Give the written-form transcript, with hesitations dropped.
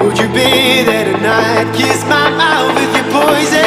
Would you be there tonight? Kiss my mouth with your poison.